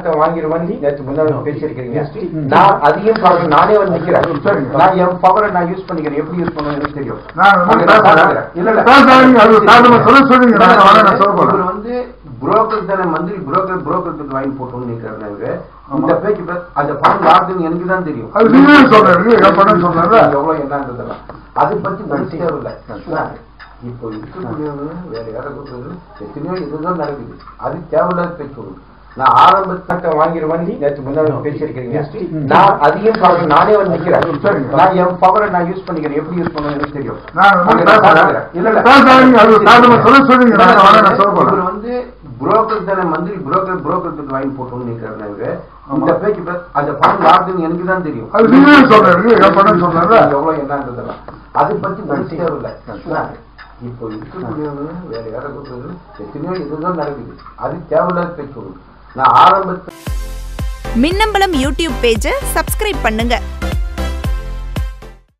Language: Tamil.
பணத்தை வாங்கிடுவேன் நேற்று முன்னாடி பேசியிருக்கிறீங்க. நான் அதிகம் நானே வந்து நிக்கிறேன். நான் என் பவரை நான் யூஸ் பண்ணிக்கிறேன். எப்படி யூஸ் பண்ணணும் எனக்கு தெரியும். இவர் வந்து புரோக்கர் தானே, மந்திரி புரோக்கர் வாங்கி போட்டோம்னு நினைக்கிறாரு. இந்த பேச்சு அந்த பணம் யாருன்னு எனக்கு தான் தெரியும். எவ்வளவு என்னன்றதெல்லாம் அதை பத்தி மனசே இல்லை. இப்போ இருக்கக்கூடியவங்க வேற யாரும் எத்தனையோ இதுதான் நடக்குது. அது தேவையில்லாத பேச்சு. நான் ஆரம்பத்தை வாங்கிடுவேன் நேற்று முன்னாடி பேசியிருக்கிறீங்க. நான் அதிகம் நானே வந்து நிக்கிறேன். நான் என் பவரை நான் யூஸ் பண்ணிக்கிறேன். எப்படி யூஸ் பண்ணணும் எனக்கு தெரியும். இவர் வந்து புரோக்கர் தானே, மந்திரி புரோக்கர் வாங்கி போட்டோம்னு நினைக்கிறாரு. இந்த பேச்சு அந்த பணம் யாருன்னு எனக்கு தான் தெரியும். எவ்வளவு என்னன்றதெல்லாம் அதை பத்தி மனசே இல்லை. இப்போ இருக்கக்கூடியவங்க வேற யாரும் எத்தனையோ இதுதான் நடக்குது. அது தேவையில்லாத பேச்சு. நான் ஆரம்பத்தில் மின்னம்பலம் யூடியூப் பேஜை சப்ஸ்கிரைப் பண்ணுங்க.